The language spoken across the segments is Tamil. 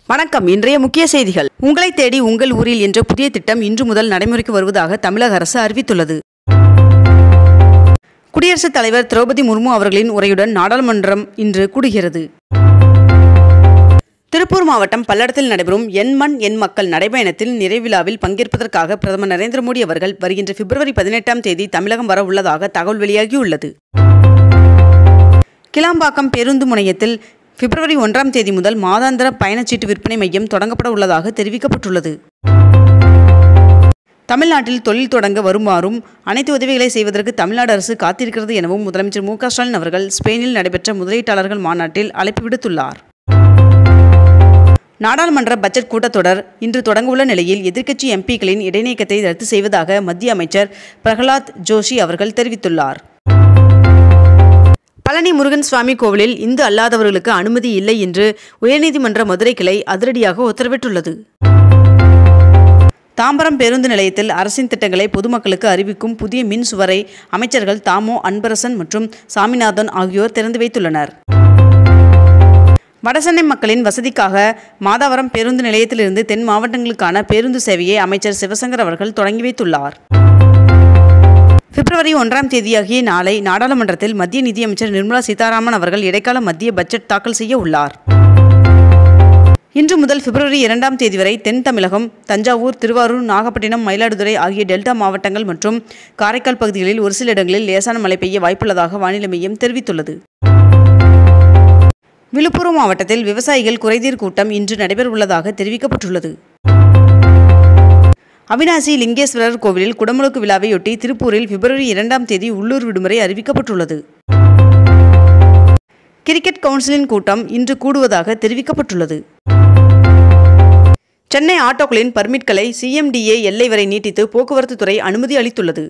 வணக்கம். இன்றைய முக்கிய செய்திகள். உங்களை தேடி உங்கள் ஊரில் என்ற புதிய திட்டம் இன்று முதல் நடைமுறைக்கு வருவதாக தமிழக அரசு அறிவித்துள்ளது. குடியரசுத் தலைவர் திரௌபதி முர்மு அவர்களின் உரையுடன் நாடாளுமன்றம் இன்று கூடுகிறது. திருப்பூர் மாவட்டம் பல்லடத்தில் நடைபெறும் என் மண் என் மக்கள் நடைபயணத்தில் நிறைவிழாவில் பங்கேற்பதற்காக பிரதமர் நரேந்திர மோடி அவர்கள் வருகின்ற பிப்ரவரி 18ஆம் தேதி தமிழகம் வர உள்ளதாக தகவல் வெளியாகியுள்ளது. கிளாம்பாக்கம் பேருந்து முனையத்தில் பிப்ரவரி 1ஆம் தேதி முதல் மாதாந்திர பயணச்சீட்டு விற்பனை மையம் தொடங்கப்பட உள்ளதாக தெரிவிக்கப்பட்டுள்ளது. தமிழ்நாட்டில் தொழில் தொடங்க வருமாறும் அனைத்து உதவிகளை செய்வதற்கு தமிழ்நாடு அரசு காத்திருக்கிறது எனவும் முதலமைச்சர் மு.க. ஸ்டாலின் அவர்கள் ஸ்பெயினில் நடைபெற்ற முதலீட்டாளர்கள் மாநாட்டில் அழைப்பு விடுத்துள்ளார். நாடாளுமன்ற பட்ஜெட் கூட்டத்தொடர் இன்று தொடங்கவுள்ள நிலையில் எதிர்க்கட்சி எம்பிக்களின் இடைநீக்கத்தை ரத்து செய்வதாக மத்திய அமைச்சர் பிரகலாத் ஜோஷி அவர்கள் தெரிவித்துள்ளார். பழனி முருகன் சுவாமி கோவிலில் இந்து அல்லாதவர்களுக்கு அனுமதி இல்லை என்று உயர்நீதிமன்ற மதுரை கிளை அதிரடியாக உத்தரவிட்டுள்ளது. தாம்பரம் பேருந்து நிலையத்தில் அரசின் திட்டங்களை பொதுமக்களுக்கு அறிவிக்கும் புதிய மின் சுவரை அமைச்சர்கள் தாமோ அன்பரசன் மற்றும் சாமிநாதன் ஆகியோர் திறந்து வைத்துள்ளனர். வடசென்னை மக்களின் வசதிக்காக மாதவரம் பேருந்து நிலையத்திலிருந்து தென் மாவட்டங்களுக்கான பேருந்து சேவையை அமைச்சர் சிவசங்கர் அவர்கள் தொடங்கி வைத்துள்ளார். பிப்ரவரி 1ஆம் தேதியாகிய நாளை நாடாளுமன்றத்தில் மத்திய நிதியமைச்சர் நிர்மலா சீதாராமன் அவர்கள் இடைக்கால மத்திய பட்ஜெட் தாக்கல் செய்ய உள்ளார். இன்று முதல் பிப்ரவரி 2ஆம் தேதி வரை தென் தமிழகம், தஞ்சாவூர், திருவாரூர், நாகப்பட்டினம், மயிலாடுதுறை ஆகிய டெல்டா மாவட்டங்கள் மற்றும் காரைக்கால் பகுதிகளில் ஒரு சில இடங்களில் லேசான மழை பெய்ய வாய்ப்புள்ளதாக வானிலை மையம் தெரிவித்துள்ளது. விழுப்புரம் மாவட்டத்தில் விவசாயிகள் குறைதீர் கூட்டம் இன்று நடைபெறவுள்ளதாக தெரிவிக்கப்பட்டுள்ளது. அவிநாசி லிங்கேஸ்வரர் கோவிலில் குடமுழுக்கு விழாவையொட்டி திருப்பூரில் பிப்ரவரி 2ஆம் தேதி உள்ளூர் விடுமுறை அறிவிக்கப்பட்டுள்ளது. கிரிக்கெட் கவுன்சிலின் கூட்டம் இன்று கூடுவதாக தெரிவிக்கப்பட்டுள்ளது. சென்னை ஆட்டோக்களின் பர்மிட்களை சிஎம்டிஏ எல்லை வரை நீட்டித்து போக்குவரத்து துறை அனுமதி அளித்துள்ளது.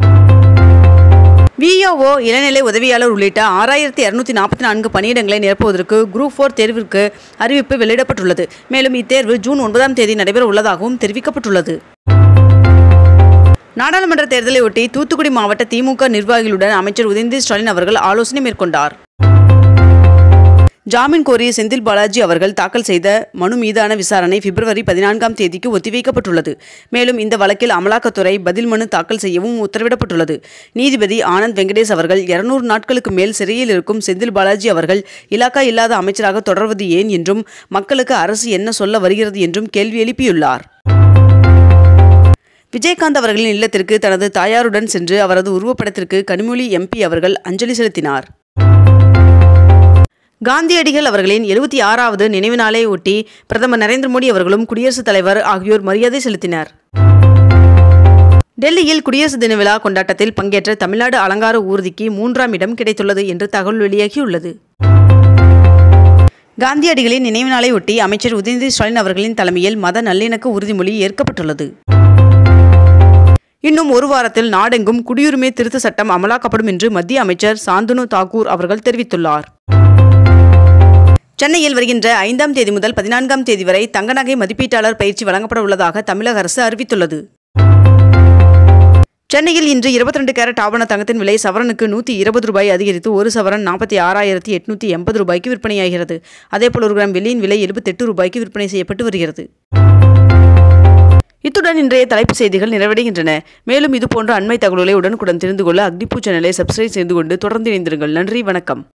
விஓஓ, இளநிலை உதவியாளர் உள்ளிட்ட 6244 பணியிடங்களை நிரப்புவதற்கு குரூப் 4 தேர்விற்கு அறிவிப்பு வெளியிடப்பட்டுள்ளது. மேலும் இத்தேர்வு ஜூன் 9ஆம் தேதி நடைபெற உள்ளதாகவும் தெரிவிக்கப்பட்டுள்ளது. நாடாளுமன்ற தேர்தலை ஒட்டி தூத்துக்குடி மாவட்ட திமுக நிர்வாகிகளுடன் அமைச்சர் உதயநிதி ஸ்டாலின் அவர்கள் ஆலோசனை மேற்கொண்டார். ஜாமீன் கோரிய செந்தில் பாலாஜி அவர்கள் தாக்கல் செய்த மனு மீதான விசாரணை பிப்ரவரி 14ஆம் தேதிக்கு ஒத்திவைக்கப்பட்டுள்ளது. மேலும் இந்த வழக்கில் அமலாக்கத்துறை பதில் மனு தாக்கல் செய்யவும் உத்தரவிடப்பட்டுள்ளது. நீதிபதி ஆனந்த் வெங்கடேஷ் அவர்கள் 200 நாட்களுக்கு மேல் சிறையில் இருக்கும் செந்தில் பாலாஜி அவர்கள் இலாக்கா இல்லாத அமைச்சராக தொடர்வது ஏன் என்றும் மக்களுக்கு அரசு என்ன சொல்ல வருகிறது என்றும் கேள்வி எழுப்பியுள்ளார். விஜயகாந்த் அவர்களின் இல்லத்திற்கு தனது தாயாருடன் சென்று அவரது உருவப்படத்திற்கு கனிமொழி எம்பி அவர்கள் அஞ்சலி செலுத்தினார். காந்தியடிகள் அவர்களின் 76வது நினைவு நாளை ஒட்டி பிரதமர் நரேந்திர மோடி அவர்களும் குடியரசுத் தலைவர் ஆகியோர் மரியாதை செலுத்தினர். டெல்லியில் குடியரசு தின விழா கொண்டாட்டத்தில் பங்கேற்ற தமிழ்நாடு அலங்கார ஊர்திக்கு 3ஆம் இடம் கிடைத்துள்ளது என்று தகவல் வெளியாகியுள்ளது. காந்தியடிகளின் நினைவு நாளை ஒட்டி அமைச்சர் உதயநிதி ஸ்டாலின் அவர்களின் தலைமையில் மத நல்லிணக்க உறுதிமொழி ஏற்கப்பட்டுள்ளது. இன்னும் ஒரு வாரத்தில் நாடெங்கும் குடியுரிமை திருத்த சட்டம் அமலாக்கப்படும் என்று மத்திய அமைச்சர் சாந்தனு தாக்கூர் அவர்கள் தெரிவித்துள்ளார். சென்னையில் வருகின்ற 5ஆம் தேதி முதல் 14ஆம் தேதி வரை தங்க நகை மதிப்பீட்டாளர் பயிற்சி வழங்கப்பட உள்ளதாக தமிழக அரசு அறிவித்துள்ளது. சென்னையில் இன்று 22 கேரட் ஆபண தங்கத்தின் விலை சவரனுக்கு ₹120 அதிகரித்து ஒரு சவரன் 46,880 ரூபாய்க்கு விற்பனையாகிறது. அதேபோல் 1 கிராம் வெள்ளியின் விலை ₹78 விற்பனை செய்யப்பட்டு வருகிறது. இத்துடன் இன்றைய தலைப்புச் செய்திகள் நிறைவடைகின்றன. மேலும் இதுபோன்ற அண்மை தகவல்களை உடனுக்குடன் தெரிந்து கொள்ள அக்னிபூ சேனலை சப்ஸ்கிரைப் செய்து கொண்டு தொடர்ந்து இணைந்திருங்கள். நன்றி, வணக்கம்.